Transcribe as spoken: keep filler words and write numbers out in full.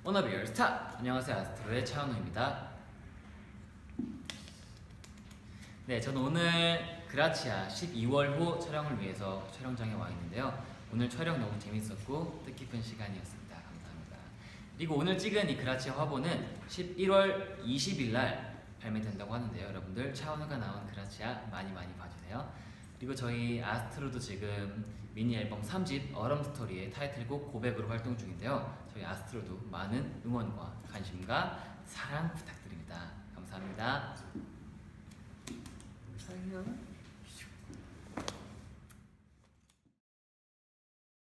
워너비 열스타! 안녕하세요, 아스트로의 차은우입니다. 네, 저는 오늘 그라치아 십이월호 촬영을 위해서 촬영장에 와 있는데요. 오늘 촬영 너무 재밌었고 뜻깊은 시간이었습니다. 감사합니다. 그리고 오늘 찍은 이 그라치아 화보는 십일월 이십일 날 발매된다고 하는데요. 여러분들 차은우가 나온 그라치아 많이 많이 봐주세요. 그리고 저희 아스트로도 지금 미니 앨범 삼 집 얼음 스토리의 타이틀곡 고백으로 활동 중인데요. 저희 아스트로도 많은 응원과 관심과 사랑 부탁드립니다. 감사합니다. 사랑